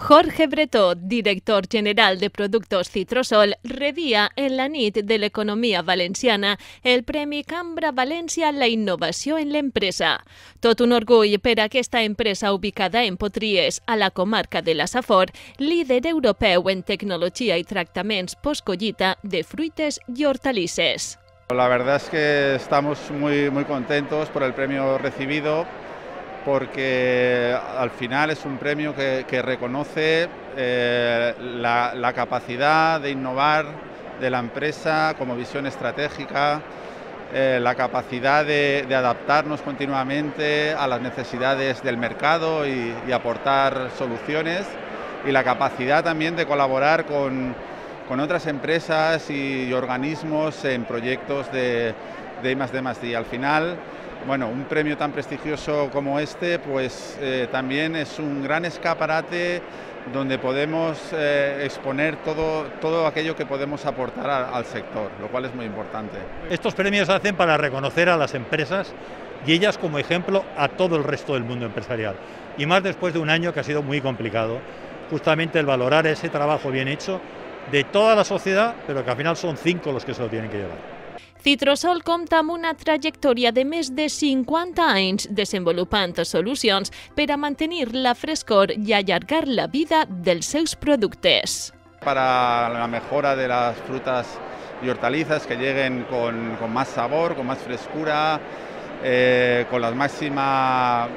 Jorge Bretó, director general de Productos Citrosol, rebia en la nit de l'economia valenciana el Premi Cambra València a la innovació en l'empresa. Tot un orgull per a aquesta empresa ubicada en Potries, a la comarca de la Safor, líder europeu en tecnologia i tractaments post-collita de fruites i hortalisses. La verdad es que estamos muy contentos por el premio recibido, porque al final es un premio que reconoce la capacidad de innovar de la empresa como visión estratégica, la capacidad de adaptarnos continuamente a las necesidades del mercado y aportar soluciones, y la capacidad también de colaborar con otras empresas y organismos en proyectos de I+D+I. Al final, bueno, un premio tan prestigioso como este, pues también es un gran escaparate donde podemos exponer todo aquello que podemos aportar al sector, lo cual es muy importante. Estos premios se hacen para reconocer a las empresas y ellas como ejemplo a todo el resto del mundo empresarial. Y más después de un año que ha sido muy complicado, justamente el valorar ese trabajo bien hecho de toda la sociedad, pero que al final son 5 los que se lo tienen que llevar. Citrosol compta amb una trajectòria de més de 50 anys desenvolupant solucions per a mantenir la frescor i allargar la vida dels seus productes. Para la mejora de las frutas y hortalizas que lleguen con más sabor, con más frescura, con las máximas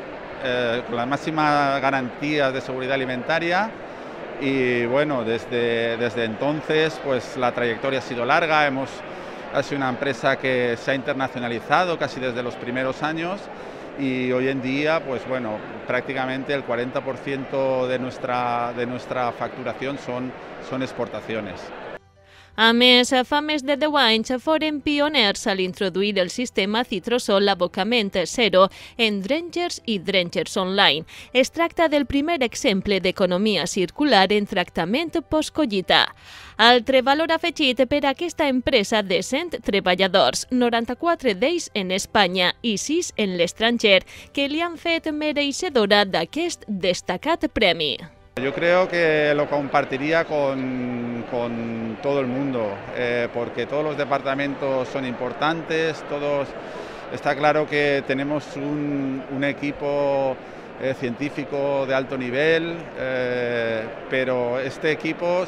garantías de seguridad alimentaria. Y bueno, desde entonces pues la trayectoria ha sido larga. Ha sido una empresa que se ha internacionalizado casi desde los primeros años, y hoy en día, pues bueno, prácticamente el 40% de nuestra facturación son exportaciones. A més, fa més de 10 anys foren pioners a l'introduir el sistema Citrosol abocament zero en Drengers i Drengers Online. Es tracta del primer exemple d'economia circular en tractament post-collita. Altre valor afegit per a aquesta empresa de 100 treballadors, 94 d'ells en Espanya i 6 en l'estranger, que li han fet mereixedora d'aquest destacat premi. Yo creo que lo compartiría con todo el mundo, porque todos los departamentos son importantes, está claro que tenemos un equipo científico de alto nivel, pero este equipo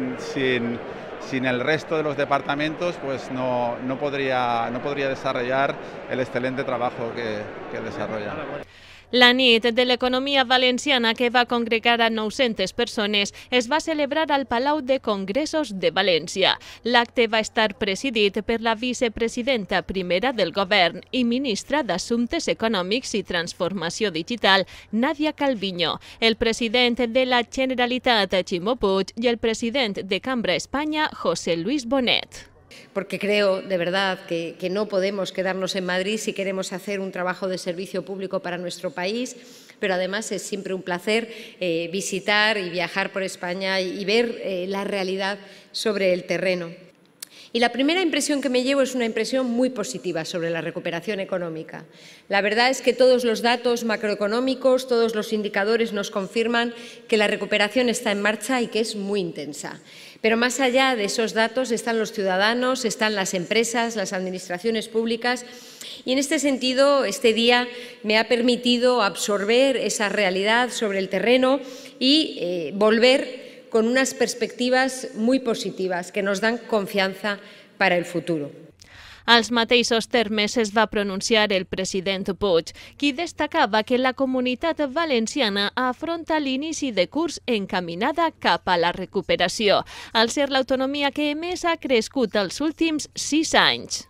sin el resto de los departamentos pues no podría desarrollar el excelente trabajo que desarrolla. La nit de l'economia valenciana, que va congregar a 900 persones, es va celebrar al Palau de Congressos de València. L'acte va estar presidit per la vicepresidenta primera del govern i ministra d'Assumptes Econòmics i Transformació Digital, Nadia Calviño, el president de la Generalitat, Ximo Puig, i el president de Cambra Espanya, José Luis Bonet. Porque creo, de verdad, que no podemos quedarnos en Madrid si queremos hacer un trabajo de servicio público para nuestro país, pero además es siempre un placer visitar y viajar por España y ver la realidad sobre el terreno. Y la primera impresión que me llevo es una impresión muy positiva sobre la recuperación económica. La verdad es que todos los datos macroeconómicos, todos los indicadores nos confirman que la recuperación está en marcha y que es muy intensa. Pero más allá de esos datos están los ciudadanos, están las empresas, las administraciones públicas, y en este sentido este día me ha permitido absorber esa realidad sobre el terreno y volver con unas perspectivas muy positivas que nos dan confianza para el futuro. Als mateixos termes es va pronunciar el president Puig, qui destacava que la comunitat valenciana afronta l'inici de curs encaminada cap a la recuperació, al ser l'autonomia que més ha crescut els últims 6 anys.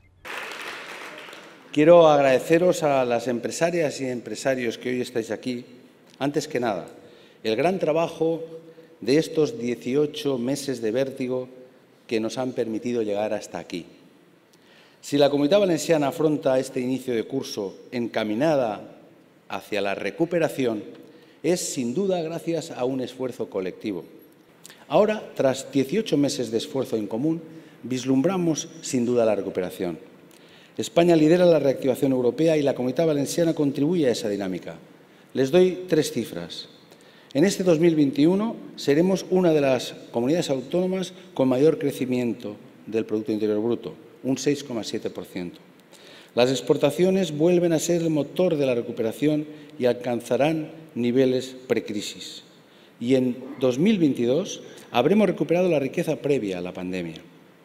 Quiero agradeceros a las empresarias y empresarios que hoy estáis aquí, antes que nada, el gran trabajo de estos 18 meses de vértigo que nos han permitido llegar hasta aquí. Si la Comunitat Valenciana afronta este inicio de curso encaminada hacia la recuperación, es sin duda gracias a un esfuerzo colectivo. Ahora, tras 18 meses de esfuerzo en común, vislumbramos sin duda la recuperación. España lidera la reactivación europea y la Comunitat Valenciana contribuye a esa dinámica. Les doy 3 cifras. En este 2021 seremos una de las comunidades autónomas con mayor crecimiento del Producto Interior Bruto, un 6,7%. Las exportaciones vuelven a ser el motor de la recuperación y alcanzarán niveles precrisis. Y en 2022 habremos recuperado la riqueza previa a la pandemia.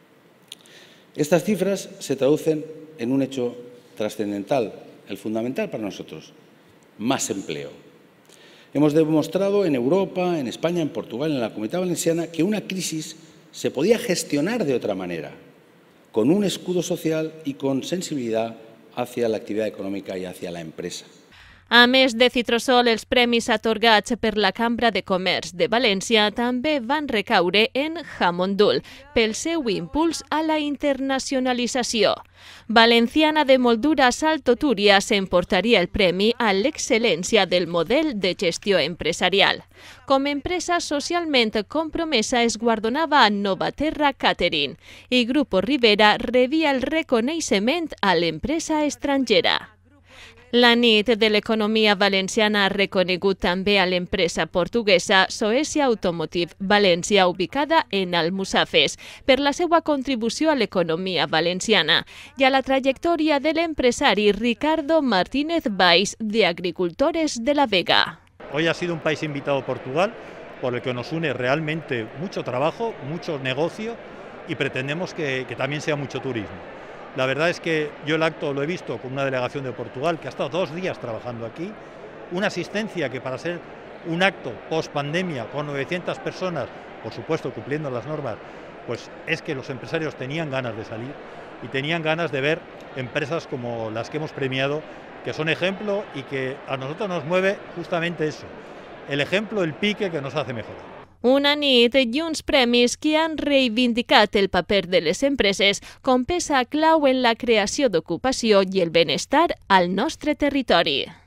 Estas cifras se traducen en un hecho trascendental, el fundamental para nosotros: más empleo. Hemos demostrado en Europa, en España, en Portugal, en la Comunidad Valenciana, que una crisis se podía gestionar de otra manera, con un escudo social y con sensibilidad hacia la actividad econòmica i hacia la empresa. A més de Citrosol, els premis atorgats per la Cambra de Comerç de València també van recaure en Jamondul pel seu impuls a la internacionalització. Valenciana de Moldura Salto Túria s'emportaria el premi a l'excel·lència del model de gestió empresarial. Com a empresa socialment compromesa es guardonava a Novaterra Catering i Grupo Rivera rebia el reconeixement a l'empresa estrangera. La nit de l'economia valenciana ha reconegut també a l'empresa portuguesa Soesia Automotive València, ubicada en Almussafes, per la seva contribució a l'economia valenciana i a la trajectòria de l'empresari Ricardo Martínez Valls, de Agricultores de la Vega. Hoy ha sido un país invitado Portugal, por el que nos une realmente mucho trabajo, mucho negocio y pretendemos que también sea mucho turismo. La verdad es que yo el acto lo he visto con una delegación de Portugal que ha estado 2 días trabajando aquí, una asistencia que para ser un acto post-pandemia con 900 personas, por supuesto cumpliendo las normas, pues es que los empresarios tenían ganas de salir y tenían ganas de ver empresas como las que hemos premiado, que son ejemplo y que a nosotros nos mueve justamente eso, el ejemplo, el pique que nos hace mejorar. Una nit i uns premis que han reivindicat el paper de les empreses com peça clau en la creació d'ocupació i el benestar al nostre territori.